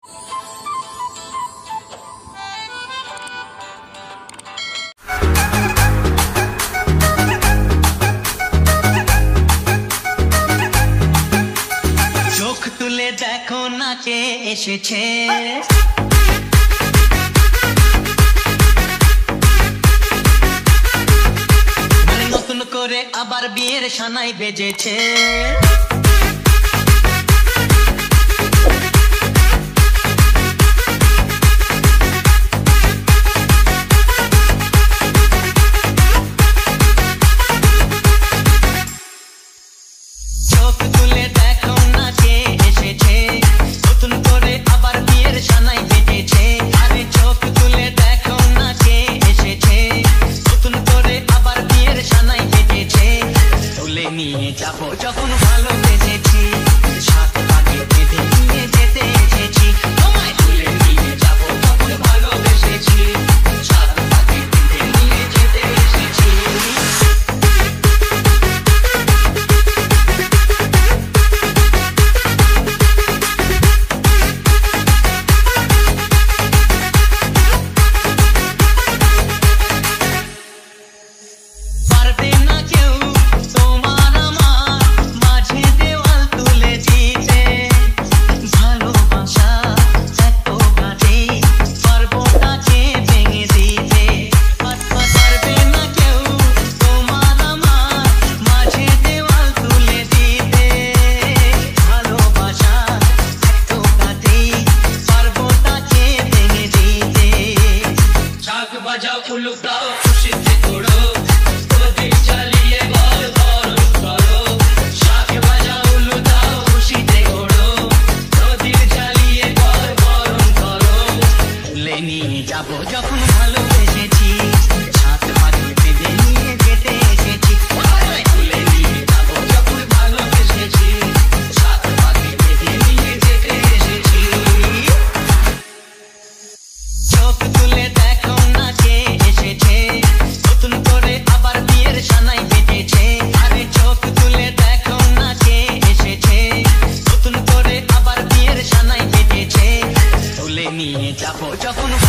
চোখ তুলে দেখো না কে এসেছে, নতুন করে আবার বিয়ের সানাই বেজেছে। চোখ তুলে দেখো না কে এসেছে, নতুন করে আবার বিয়ের সানাই বেজেছে। আরে চোখ তুলে দেখো না কে এসেছে, নতুন করে আবার বিয়ের সানাই বেজেছে। তুলে নিয়ে যাবো যখন ভালোবেসেছি, সাত পাকে বেঁধে নিয়ে যেতে এসেছি। তোমায় তুলে নিয়ে যাবো যখন ভালোবেসেছি, সাত পাকে বেঁধে নিয়ে যেতে এসেছি। পারবে না কেউ তোমার আমার মাঝে দেওয়াল তুলে দিতে, ভালোবাসা এত কাটে পারবো তাকে ভেঙে দিতে। পারবে না কেউ তোমার আমার মাঝে দেওয়াল তুলে দিতে, ভালোবাসা এত কাটে পারবো তাকে ভেঙে দিতে। শাক বাজাও উলুক দাও খুশিতে ঘোড়ো, চালিয়ে বল বরণ করো। শাক বাজাও উলুক দাও খুশিতে ঘোড়ো, নদীর চালিয়ে বল বরণ করো। তুলে নিয়ে যাবো যখন ভালোবেসেছি, সাত পাকে বেঁধে নিয়ে যেতে এসেছি। তুলে নিয়ে যাবো যখন ভালোবেসেছি, সাত পাকে বেঁধে নিয়ে যেতে এসেছি। চোখ তুলে দেখো না কে এসেছে, নতুন করে আবার বিয়ের সানাই বেজেছে। আরে চোখ তুলে দেখো না কে এসেছে, নতুন করে আবার বিয়ের সানাই বেজেছে। তুলে নিয়ে যাবো যখন